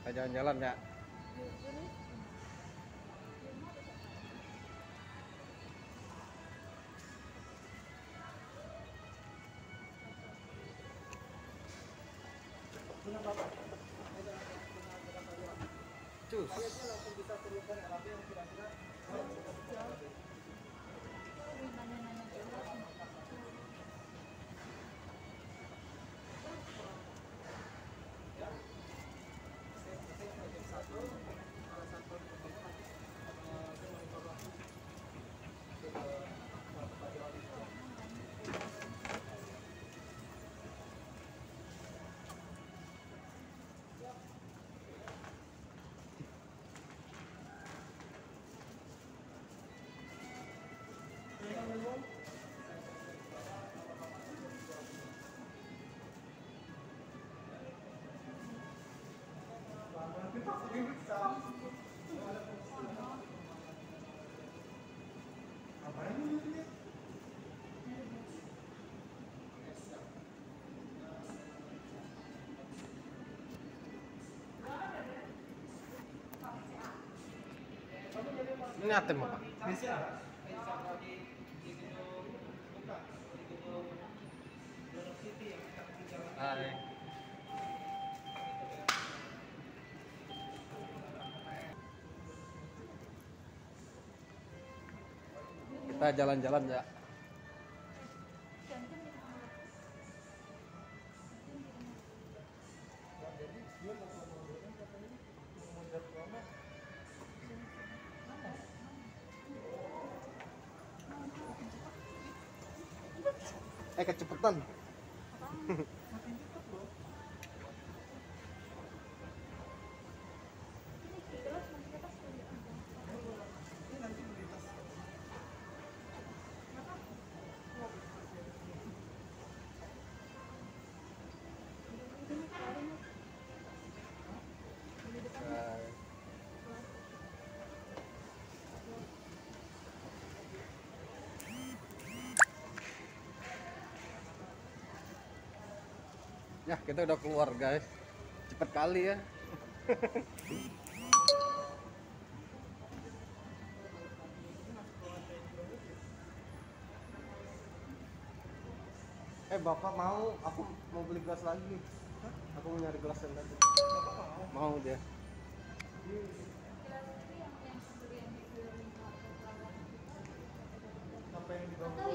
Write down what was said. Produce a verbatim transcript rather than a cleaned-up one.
Kita jalan-jalan ya. Cus. Ini atem apa? Hai. Kita jalan-jalan ya. Eh kecepatan. Ya, kita udah keluar guys. Cepet kali ya. Eh bapak mau, aku mau beli gelas lagi. Hah? Aku mau nyari gelas yang tadi. Mau dia. Sampai yang di bawah.